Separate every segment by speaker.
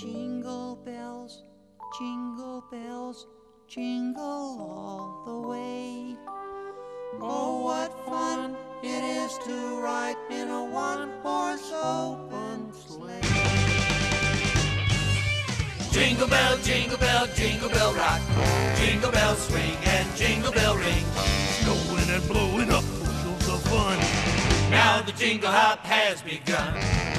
Speaker 1: Jingle bells, jingle all the way. Oh, what fun it is to ride in a one-horse open sleigh.
Speaker 2: Jingle bell, jingle bell rock. Jingle bell swing and jingle bell ring.
Speaker 3: Snowing and blowing up bushels of fun.
Speaker 2: Now the jingle hop has begun.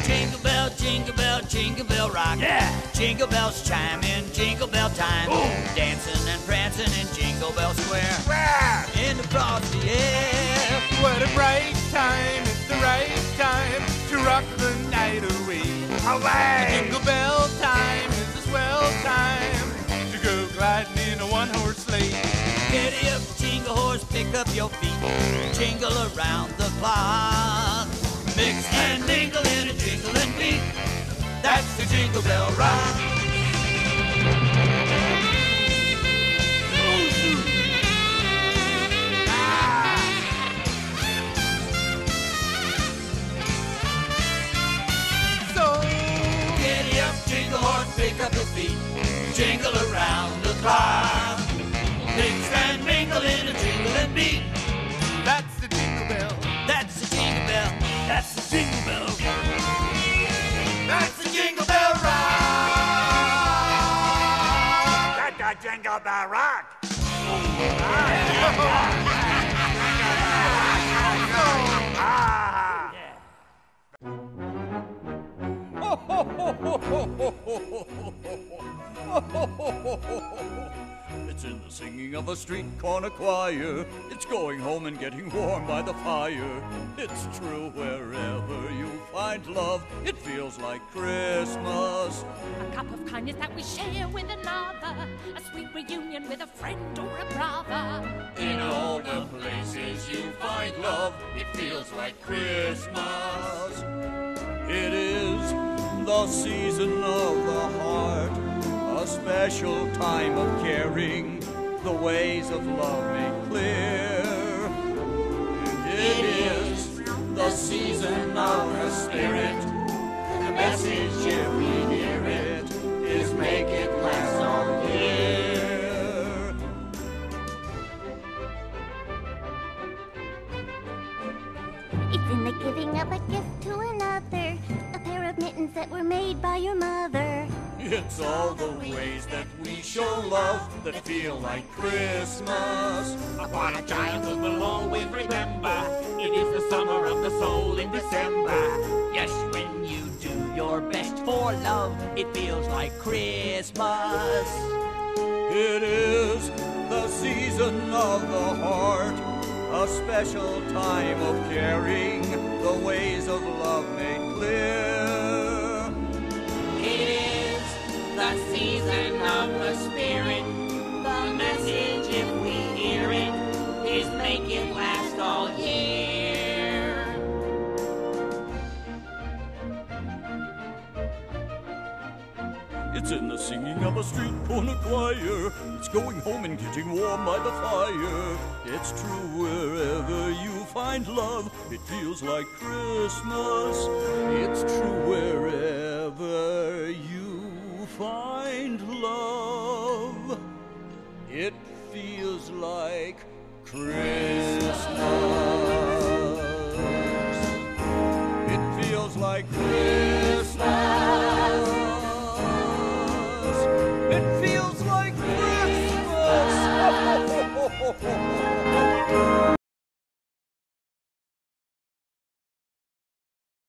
Speaker 2: Jingle bell rock.
Speaker 3: Yeah!
Speaker 2: Jingle bells chime in jingle bell time.
Speaker 3: Boom!
Speaker 2: Dancing and prancing in Jingle Bell Square.
Speaker 3: Wow!
Speaker 2: In the frosty air.
Speaker 4: What a bright time, it's the right time to rock the night away.
Speaker 3: Away!
Speaker 4: Jingle bell time is a swell time to go gliding in a one-horse sleigh.
Speaker 2: Giddy up, jingle horse, pick up your feet. Jingle around the clock. Mix and mingle in a jingling beat. That's the Jingle Bell Rock.
Speaker 4: So
Speaker 2: Giddy up, jingle horse, pick up your feet. Jingle around the clock. Mix and mingle in a jingling beat.
Speaker 4: that's the jingle bell.
Speaker 2: That's the Jingle Bell.
Speaker 3: That's the Jingle Bell.
Speaker 2: That's the Jingle Bell Rock.
Speaker 3: That's the Jingle Bell Rock.
Speaker 5: It's in the singing of a street corner choir. It's going home and getting warm by the fire. It's true wherever you find love, it feels like Christmas.
Speaker 6: A cup of kindness that we share with another, a sweet reunion with a friend or a brother.
Speaker 5: In all the places you find love, it feels like Christmas. It is the season of the heart, a special time of caring, the ways of love made clear. It is the season of the spirit, the message if we hear it is make it last all year.
Speaker 7: It's in the giving of a gift to another, a pair of mittens that were made by your mother.
Speaker 5: It's all the ways that we show love that feel like Christmas.
Speaker 8: Upon a childhood we'll always remember. It is the summer of the soul in December.
Speaker 2: Yes, when you do your best for love, it feels like Christmas.
Speaker 5: It is the season of the heart, a special time of caring, the ways of love made clear.
Speaker 2: It is the season of the spirit. The message, if we hear it, is make it last all year.
Speaker 5: It's in the singing of a street corner choir. It's going home and getting warm by the fire. It's true wherever you find love, it feels like Christmas. It's true wherever you find love, it feels like Christmas. It feels like Christmas. It feels like Christmas.